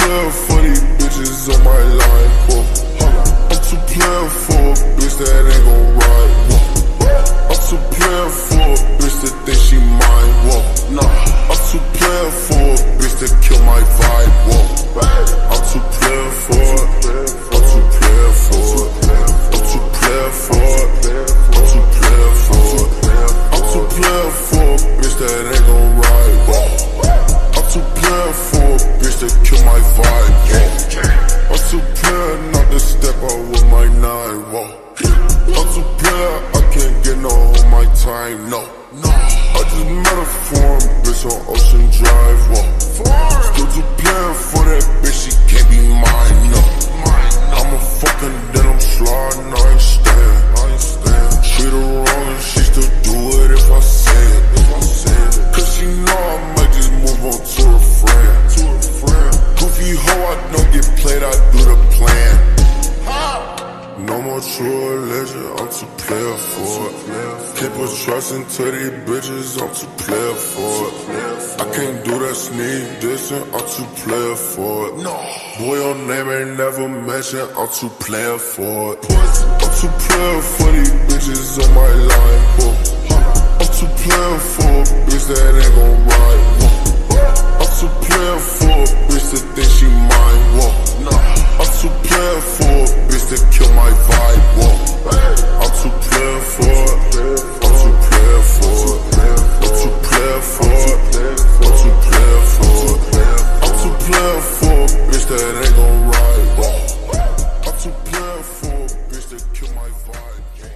player for these bitches on my line, whoa. I'm too player for a bitch that ain't gon' ride, whoa. I'm too player for a bitch that think she mine, whoa. I'm too player for a bitch that kill my vibe, whoa. I'm too player for it. I'm too player for it. I'm too player for it. I'm too player for it. I'm too player for a bitch that ain't gon' ride, whoa. I'm too player for a bitch that kill my vibe, whoa. I'm too player not to step out with my nine, whoa. I'm too player, I can't get no on my time, no. I just met a foreign bitch on Ocean Drive, whoa. Still too player for that bitch, she can't be mine, no. I'm a fucking then I'm sliding, I ain't stand. Treat her wrong and she still do it if I say it. Cause she know I might just move on to a friend. Goofy hoe, I don't get played, I do the plan. No more true religion, I'm too player for it. Can't put trust into these bitches, I'm too player for it. I can't do that sneak dissing, I'm too player for it. Boy, your name ain't never mentioned, I'm too player for it. I'm too player for these bitches on my line, whoa. I'm too player for a bitch that ain't gon' ride, whoa. I'm too player for a bitch that think she mine, whoa. I'm too player for a bitch that kill my vibe, whoa. I'm too player for it. I'm too player for it. I'm too player for it. I'm too player for it. I'm too player for a bitch that ain't gon' ride, whoa. I'm too player for a bitch that kill my vibe, whoa.